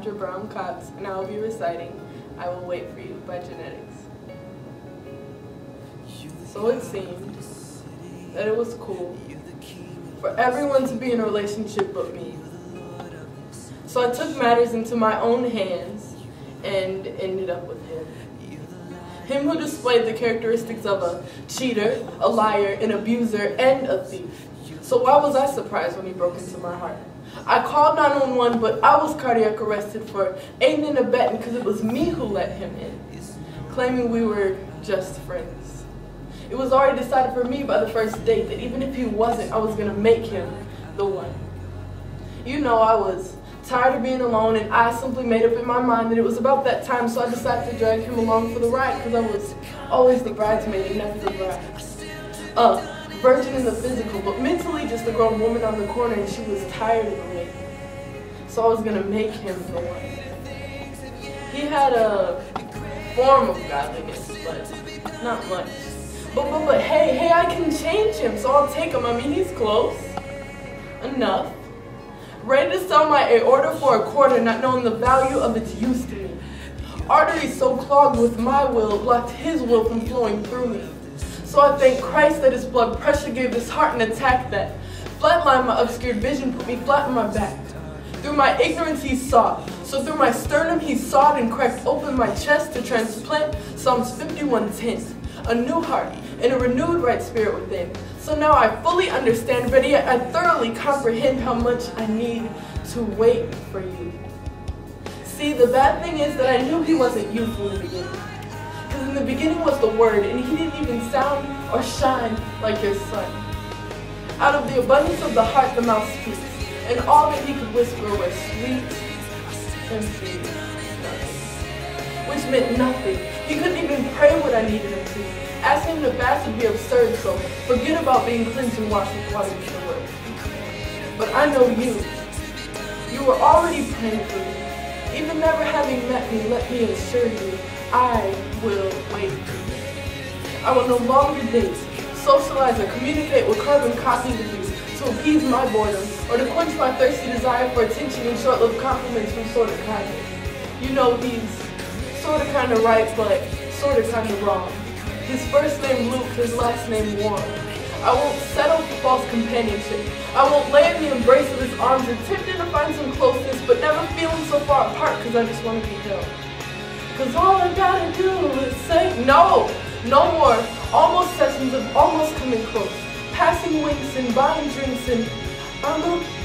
Alandra Brown-Cox, and I will be reciting I Will Wait For You by Jannette. So it seemed that it was cool for everyone to be in a relationship but me. So I took matters into my own hands and ended up with him. Him who displayed the characteristics of a cheater, a liar, an abuser, and a thief. So why was I surprised when he broke into my heart? I called 911, but I was cardiac arrested for aiding and abetting because it was me who let him in, claiming we were just friends. It was already decided for me by the first date that even if he wasn't, I was going to make him the one. You know, I was tired of being alone, and I simply made up in my mind that it was about that time, so I decided to drag him along for the ride because I was always the bridesmaid and never the bride. Virgin in the physical, but mentally just a grown woman on the corner, and she was tired of the wait. So I was going to make him the one. He had a form of godliness, but not much. But hey, I can change him, so I'll take him. I mean, he's close enough. Ready to sell my aorta for a quarter, not knowing the value of its use to me. Arteries so clogged with my will blocked his will from flowing through me. So I thank Christ that his blood pressure gave this heart an attack that flatlined my obscured vision, put me flat on my back. Through my ignorance he saw, so through my sternum he sawed and cracked open my chest to transplant Psalms 51:10, a new heart and a renewed right spirit within. So now I fully understand, but yet I thoroughly comprehend how much I need to wait for you. See, the bad thing is that I knew he wasn't you from the beginning. Because in the beginning was the Word, and he didn't even sound or shine like your son. Out of the abundance of the heart the mouth speaks, and all that he could whisper was sweet and sweet nothing. Which meant nothing. He couldn't even pray what I needed him to. Asking him to fast would be absurd, so forget about being cleansed and washed with water with the Word. But I know you. You were already praying for me. Even never having met me, let me assure you, I will wait for you. I will no longer date, socialize, or communicate with carbon copies of you to appease my boredom or to quench my thirsty desire for attention and short-lived compliments from sort of kind of. You know, he's sort of kind of right, but sort of kind of wrong. His first name Luke, his last name Warren. I won't settle for false companionship. I won't lay in the embrace of his arms, attempting to find some closeness, but never feeling so far apart because I just want to be held. Because all I gotta do is say no more almost sessions of almost coming close, passing winks and buying drinks, and I'm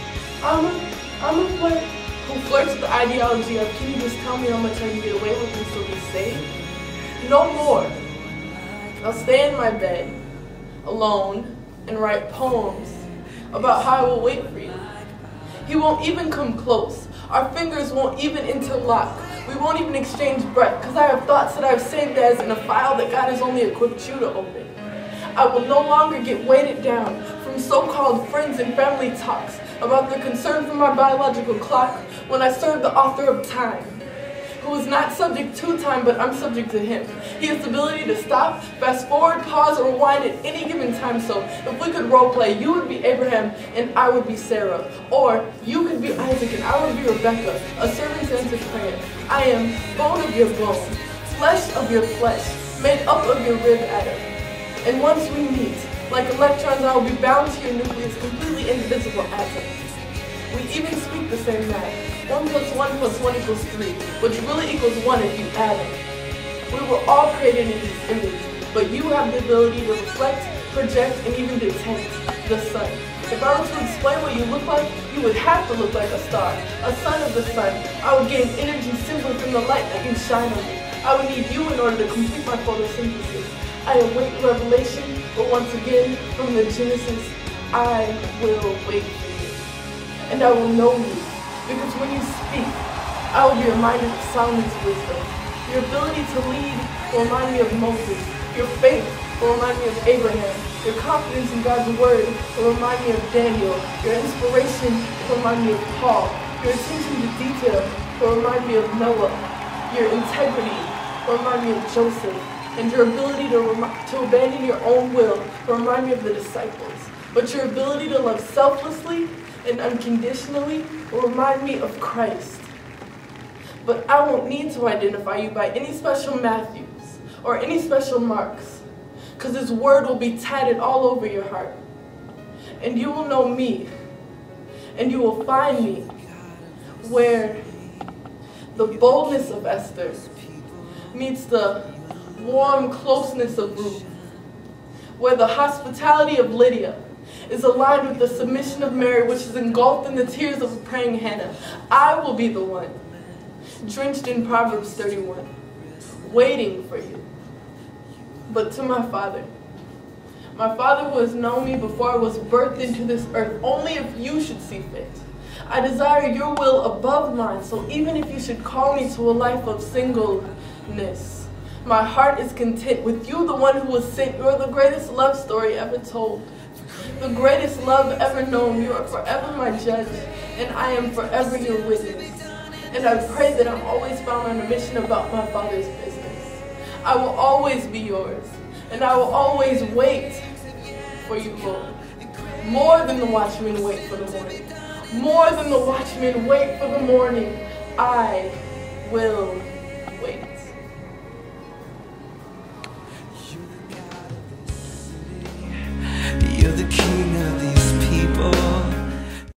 a flirt who flirts with the ideology of, can you just tell me how much I can get away with and still be safe? No more. I'll stay in my bed, alone, and write poems about how I will wait for you. He won't even come close. Our fingers won't even interlock. We won't even exchange breath, because I have thoughts that I've saved as in a file that God has only equipped you to open. I will no longer get weighted down from so-called friends and family talks about their concern for my biological clock when I serve the author of time, who is not subject to time, but I'm subject to him. He has the ability to stop, fast forward, pause, or rewind at any given time. So if we could role play, you would be Abraham and I would be Sarah. Or you could be Isaac and I would be Rebecca, a servant's answered prayer. I am bone of your bone, flesh of your flesh, made up of your rib Adam. And once we meet, like electrons, I will be bound to your nucleus, completely indivisible atoms. We even speak the same math. 1 + 1 + 1 = 3, which really equals 1 if you add it. We were all created in his image, but you have the ability to reflect, project, and even detect the sun. If I were to explain what you look like, you would have to look like a star, a son of the sun. I would gain energy simply from the light that you shine on me. I would need you in order to complete my photosynthesis. I await revelation, but once again, from the Genesis, I will wait for you. And I will know you. Because when you speak, I will be reminded of Solomon's wisdom. Your ability to lead will remind me of Moses. Your faith will remind me of Abraham. Your confidence in God's word will remind me of Daniel. Your inspiration will remind me of Paul. Your attention to detail will remind me of Noah. Your integrity will remind me of Joseph. And your ability to abandon your own will will remind me of the disciples. But your ability to love selflessly and unconditionally will remind me of Christ. But I won't need to identify you by any special Matthews or any special marks, because His word will be tatted all over your heart. And you will know me, and you will find me where the boldness of Esther meets the warm closeness of Ruth, where the hospitality of Lydia is aligned with the submission of Mary, which is engulfed in the tears of a praying Hannah. I will be the one, drenched in Proverbs 31, waiting for you. But to my Father who has known me before I was birthed into this earth, only if you should see fit, I desire your will above mine, so even if you should call me to a life of singleness, my heart is content with you, the one who was sent. You're the greatest love story ever told, the greatest love ever known. You are forever my judge, and I am forever your witness. And I pray that I'm always found on a mission about my Father's business. I will always be yours, and I will always wait for you, Lord. More than the watchmen wait for the morning. More than the watchmen wait for the morning. I will